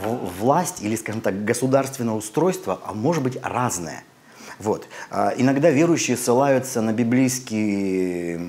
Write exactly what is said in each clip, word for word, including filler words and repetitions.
власть или, скажем так, государственное устройство а может быть разное. Вот. Иногда верующие ссылаются на библейские,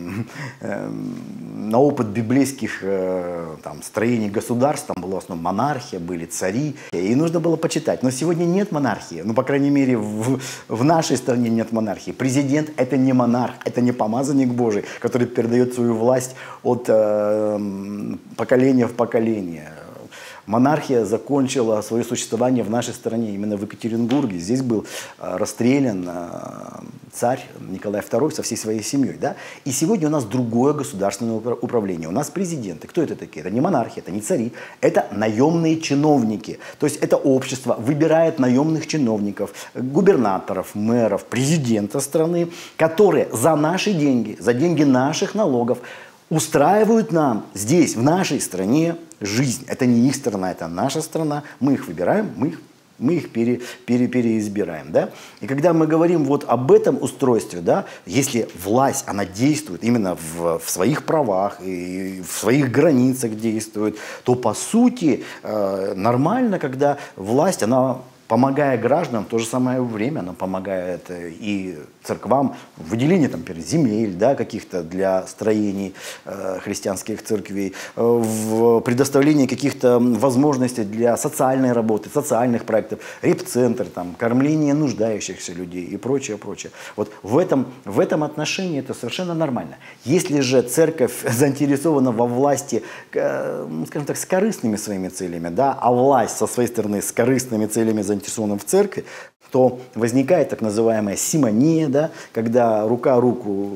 на опыт библейских там, строений государств, там была в основном монархия, были цари, и нужно было почитать. Но сегодня нет монархии, ну, по крайней мере, в, в нашей стране нет монархии. Президент – это не монарх, это не помазанник Божий, который передает свою власть от э, поколения в поколение. Монархия закончила свое существование в нашей стране, именно в Екатеринбурге. Здесь был расстрелян царь Николай второй со всей своей семьей. Да? И сегодня у нас другое государственное управление. У нас президенты. Кто это такие? Это не монархия, это не цари. Это наемные чиновники. То есть это общество выбирает наемных чиновников, губернаторов, мэров, президента страны, которые за наши деньги, за деньги наших налогов устраивают нам здесь, в нашей стране, жизнь. Это не их страна, это наша страна. Мы их выбираем, мы их, мы их пере, пере, переизбираем. Да? И когда мы говорим вот об этом устройстве, да, если власть, она действует именно в, в своих правах и в своих границах действует, то по сути э, нормально, когда власть, она, помогая гражданам, в то же самое время она помогает и церквам в выделении там, земель, да, каких-то для строений э, христианских церквей, э, в предоставлении каких-то возможностей для социальной работы, социальных проектов, репцентр, там, кормление нуждающихся людей и прочее, прочее. Вот в этом, в этом отношении это совершенно нормально. Если же церковь заинтересована во власти, э, скажем так, с корыстными своими целями, да, а власть со своей стороны с корыстными целями заинтересована в церкви, то возникает так называемая симония, да, когда рука руку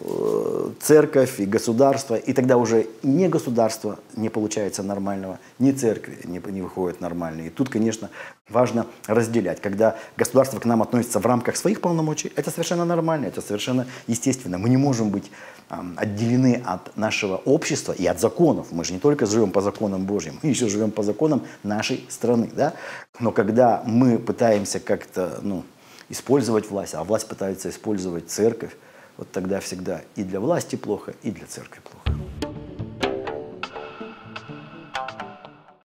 церковь и государство, и тогда уже ни государство не получается нормального, ни церкви не, не выходит нормально. И тут, конечно, важно разделять. Когда государство к нам относится в рамках своих полномочий, это совершенно нормально, это совершенно естественно. Мы не можем быть э, отделены от нашего общества и от законов. Мы же не только живем по законам Божьим, мы еще живем по законам нашей страны. Да? Но когда мы пытаемся как-то ну, использовать власть, а власть пытается использовать церковь, вот тогда всегда и для власти плохо, и для церкви плохо.